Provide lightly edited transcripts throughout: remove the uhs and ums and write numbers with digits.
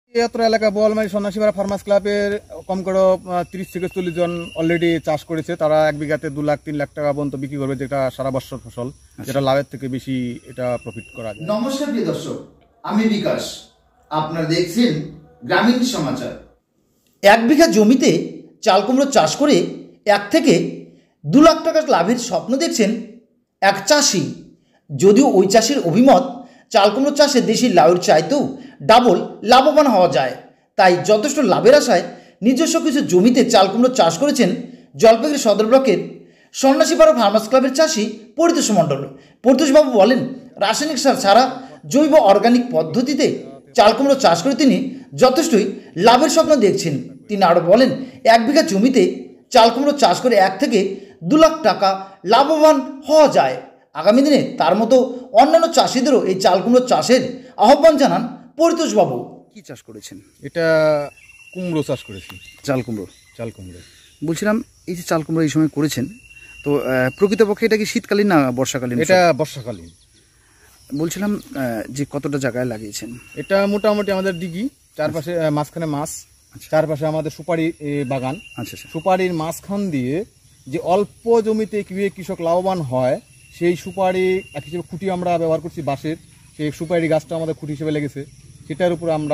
এতটা এলাকা বোয়ালমারি সন্ন্যাসীপাড়া ফার্মার্স ক্লাবের কম করে 30 থেকে 40 জন অলরেডি চাষ করেছে। তারা 1 বিঘাতে 2 লাখ 3 লাখ টাকা পর্যন্ত বিক্রি করবে, যেটা সারা বছর ফসল, যেটা লাভের থেকে বেশি এটা প্রফিট করা যায়। নমস্কার প্রিয় দর্শক, আমি বিকাশ, আপনারা দেখছেন গ্রামীণ সমাচার। 1 বিঘা জমিতে চাল কুমড়ো চাষ করে 1 থেকে 2 লাখ টাকা লাভের স্বপ্ন দেখছেন এক চাষি। যদিও ওই চাষির অভিমত চাল কুমড়ো চাষে দেশি লাউয়ের চাইতেও ডাবল লাভবান হওয়া যায়, তাই যথেষ্ট লাভের আশায় নিজস্ব কিছু জমিতে চাল কুমড়ো চাষ করেছেন জলপাইগুড়ি সদর ব্লকের সন্ন্যাসীপাড়া ফার্মার্স ক্লাবের চাষি পরিতোষ মণ্ডল। পরিতোষবাবু বলেন, রাসায়নিক সার ছাড়া জৈব অর্গানিক পদ্ধতিতে চাল কুমড়ো চাষ করে তিনি যথেষ্টই লাভের স্বপ্ন দেখছেন। তিনি আরও বলেন, 1 বিঘা জমিতে চাল কুমড়ো চাষ করে 1 থেকে 2 লাখ টাকা লাভবান হওয়া যায়। আগামী দিনে তার মতো অন্যান্য চাষিদেরও এই চাল কুমড়ো চাষের আহ্বান জানান পরিতোষবাবু। কি চাষ করেছেন? এটা কুমড়ো চাষ করেছি। চাল কুমড়ো। বলছিলাম, এই যে চাল কুমড়ো এই সময় করেছেন, তো প্রকৃতপক্ষে এটা কি শীতকালীন না বর্ষাকালীন? এটা বর্ষাকালীন। বলছিলাম যে কতটা জায়গায় লাগিয়েছেন? এটা মোটামুটি আমাদের দিঘি, চারপাশে মাঝখানে মাছ, চারপাশে আমাদের সুপারি বাগান। আচ্ছা, সুপারির মাঝখান দিয়ে যে অল্প জমিতে কিভাবে কৃষক লাভবান হয়, সেই সুপারি এক হিসেবে খুঁটি আমরা ব্যবহার করছি বাঁশের। সেই সুপারি গাছটা আমাদের খুঁটি হিসেবে লেগেছে, সেটার উপরে আমরা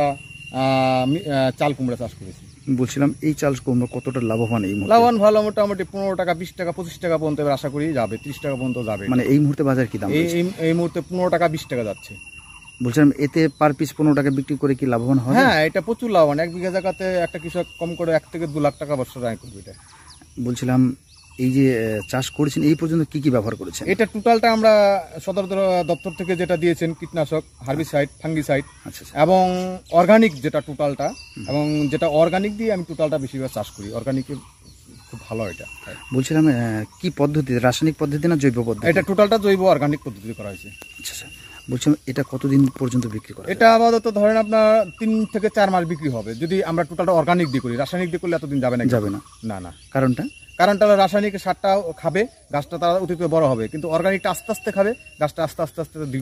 চাল কুমড়া চাষ করেছি। বলছিলাম, এই চাল কুমড়ো কতটা লাভবান? এই লাভবান ভালো, মোটামুটি 15 টাকা, 20 টাকা, 25 টাকা পর্যন্ত আশা করি যাবে, 30 টাকা পর্যন্ত যাবে। মানে এই মুহূর্তে বাজার কি দাম? এই মুহূর্তে 15 টাকা 20 টাকা যাচ্ছে। বলছিলাম, এতে পার পিস 15 টাকা বিক্রি করে কি লাভবান হয়? হ্যাঁ, এটা প্রচুর লাভবান। 1 বিঘা জায়গাতে একটা কৃষক কম করে 1 থেকে 2 লাখ টাকা বছর আয় করবে। এটা বলছিলাম, এই যে চাষ করেছেন এই পর্যন্ত কি কি ব্যবহার করেছেন? এটা টোটালটা আমরা সদর দপ্তর থেকে যেটা দিয়েছেন, কীটনাশক, হার্বিসাইড, ফাঙ্গিসাইড এবং অর্গানিক, যেটা টোটালটা, এবং যেটা অর্গানিক দিয়ে আমি টোটালটা বেশিরভাগ চাষ করি। অর্গানিকে খুব ভালো এটা। বলছিলাম, কি পদ্ধতি, রাসায়নিক পদ্ধতি না জৈব পদ্ধতি? এটা টোটালটা জৈব অর্গানিক পদ্ধতি করা হয়েছে। আচ্ছা, বলছিলাম, এটা কতদিন পর্যন্ত বিক্রি করা? এটা আপাতত ধরেন আপনার 3 থেকে 4 মাস বিক্রি হবে, যদি আমরা টোটালটা অর্গানিক দিয়ে করি। রাসায়নিক দিয়ে করলে এতদিন যাবে না। না। কারণটা হলো রাসায়নিক সারটা খাবে, গাছটা তারা অতিরিক্ত বড় হবে, কিন্তু অর্গানিকটা আস্তে আস্তে খাবে, গাছটা আস্তে আস্তে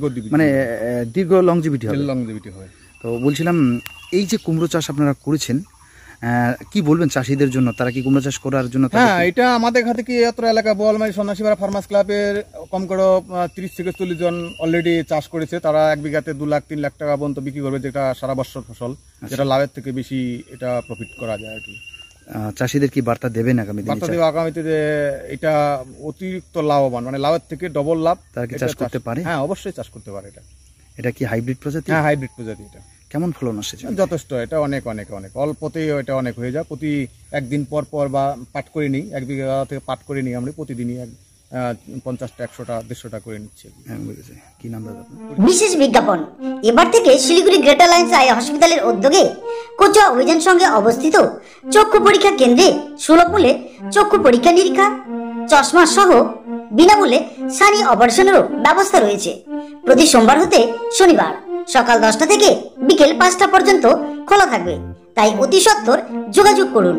দীর্ঘ লংজিভিটি হবে। তো বলছিলাম, এই যে কুমড়ো চাষ আপনারা করেছেন, কি বলবেন চাষিদের জন্য? তারা কি কুমড়ো চাষ করার জন্য? হ্যাঁ, এটা আমাদের হাতে কি এতটা এলাকা বোয়ালমারি সন্ন্যাসীপাড়া ফার্মার্স ক্লাবের কম করে 30 থেকে 40 জন অলরেডি চাষ করেছে। তারা 1 বিঘাতে 2 লাখ 3 লাখ টাকা পর্যন্ত বিক্রি করবে, যেটা সারা বছর ফসল, যেটা লাভের থেকে বেশি এটা প্রফিট করা যায় আর কি। চাষিদের কি বার্তা দেবেন আগামীতে? আগামীতে যে এটা অতিরিক্ত লাভবান, মানে লাভের থেকে ডবল লাভ, তারা কি চাষ করতে পারে? হ্যাঁ, অবশ্যই চাষ করতে পারে। এটা কি হাইব্রিড প্রজাতি? হ্যাঁ, হাইব্রিড প্রজাতি। এটা কেমন ফলন আসে? যথেষ্ট। এটা অনেক অল্পতেই এটা অনেক হয়ে যায়। প্রতি একদিন পর পর বা পাট করে নিই, 1 বিঘা থেকে পাট করে নিই আমরা প্রতিদিনই 50টা, 100টা, 150টা করে নিচ্ছে। কি নাম দাদা? বিশেষ বিজ্ঞাপন। এবার থেকে শিলিগুড়ি গ্রেটার লাইন্স আই হসপিটালের উদ্যোগে কোচুয়া অভিযান সঙ্গে অবস্থিত চক্ষু পরীক্ষা কেন্দ্রে সুলভ মূল্যে চক্ষু পরীক্ষা নিরীক্ষা, চশমা সহ বিনামূল্যে সানি অপারেশনেরও ব্যবস্থা রয়েছে। প্রতি সোমবার হতে শনিবার সকাল 10টা থেকে বিকেল 5টা পর্যন্ত খোলা থাকবে, তাই অতি সত্বর যোগাযোগ করুন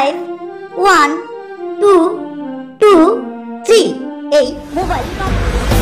7865051223 এই মোবাইল নম্বর।